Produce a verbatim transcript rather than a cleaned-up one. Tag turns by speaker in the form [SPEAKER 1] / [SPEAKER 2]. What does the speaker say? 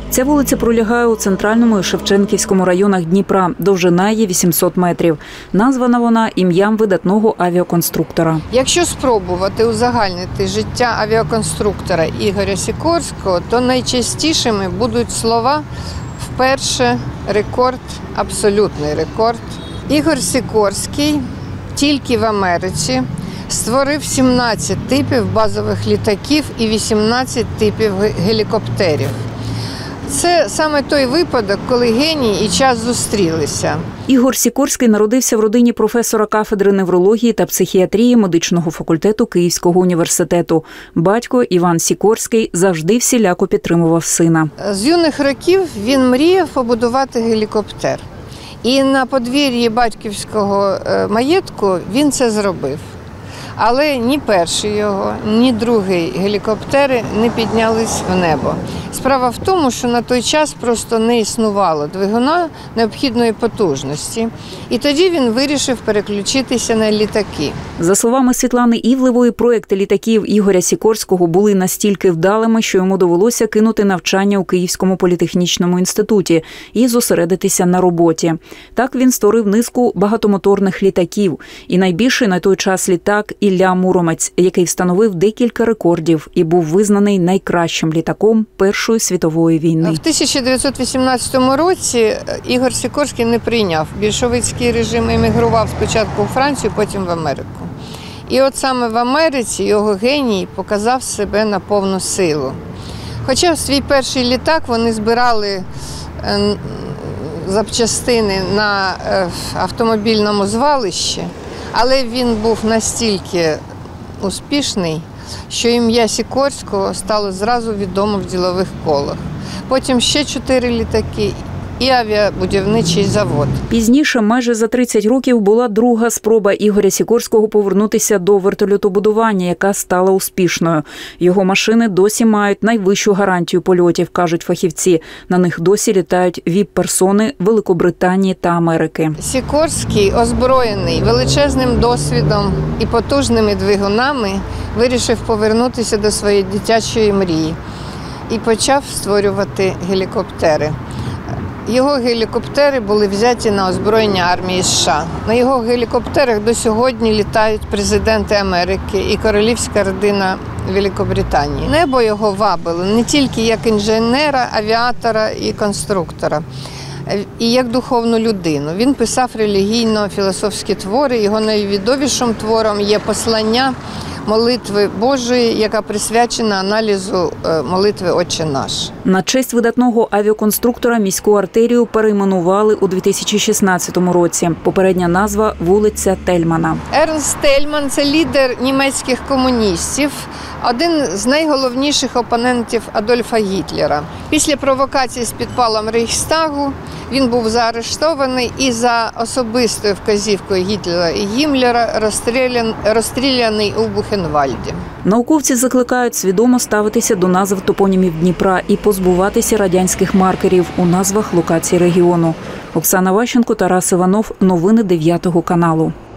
[SPEAKER 1] Ця вулиця пролягає у центральному і Шевченківському районах Дніпра. Довжина її вісімсот метрів. Названа вона ім'ям видатного авіаконструктора.
[SPEAKER 2] Якщо спробувати узагальнити життя авіаконструктора Ігоря Сікорського, то найчастішими будуть слова «вперше», «рекорд», «абсолютний рекорд». Ігор Сікорський тільки в Америці створив сімнадцять типів базових літаків і вісімнадцять типів гелікоптерів. Це саме той випадок, коли геній і час зустрілися.
[SPEAKER 1] Ігор Сікорський народився в родині професора кафедри неврології та психіатрії медичного факультету Київського університету. Батько Іван Сікорський завжди всіляко підтримував сина.
[SPEAKER 2] З юних років він мріяв побудувати гелікоптер. І на подвір'ї батьківського маєтку він це зробив. Але ні перший його, ні другий гелікоптери не піднялись в небо. Справа в тому, що на той час просто не існувало двигуна необхідної потужності. І тоді він вирішив переключитися на літаки.
[SPEAKER 1] За словами Світлани Івлевої, проекти літаків Ігоря Сікорського були настільки вдалими, що йому довелося кинути навчання у Київському політехнічному інституті і зосередитися на роботі. Так він створив низку багатомоторних літаків. І найбільший на той час літак – Ілля Муромець, який встановив декілька рекордів і був визнаний найкращим літаком Першої світової війни.
[SPEAKER 2] В тисяча дев'ятсот вісімнадцятому році Ігор Сікорський не прийняв більшовицький режим, емігрував спочатку у Францію, потім в Америку. І от саме в Америці його геній показав себе на повну силу. Хоча в свій перший літак вони збирали запчастини на автомобільному звалищі, але він був настільки успішний, що ім'я Сікорського стало зразу відомо в ділових колах. Потім ще чотири літаки і авіабудівничий завод.
[SPEAKER 1] Пізніше, майже за тридцять років, була друга спроба Ігоря Сікорського повернутися до вертольотобудування, яка стала успішною. Його машини досі мають найвищу гарантію польотів, кажуть фахівці. На них досі літають віп-персони Великобританії та Америки.
[SPEAKER 2] Сікорський, озброєний величезним досвідом і потужними двигунами, вирішив повернутися до своєї дитячої мрії і почав створювати гелікоптери. Його гелікоптери були взяті на озброєння армії США. На його гелікоптерах до сьогодні літають президенти Америки і королівська родина Великобританії. Небо його вабило не тільки як інженера, авіатора і конструктора, і як духовну людину. Він писав релігійно-філософські твори. Його найвідомішим твором є «Послання молитви Божої», яка присвячена аналізу молитви «Отче наш».
[SPEAKER 1] На честь видатного авіаконструктора міську артерію перейменували у дві тисячі шістнадцятому році. Попередня назва – вулиця Тельмана.
[SPEAKER 2] Ернст Тельман – це лідер німецьких комуністів, один з найголовніших опонентів Адольфа Гітлера. Після провокації з підпалом Рейхстагу він був заарештований і за особистою вказівкою Гітлера і Гіммлера розстрілян, розстріляний у Бухенвальді.
[SPEAKER 1] Науковці закликають свідомо ставитися до назв топонімів Дніпра і позбуватися радянських маркерів у назвах локацій регіону. Оксана Ващенко, Тарас Іванов. Новини дев'ятого каналу.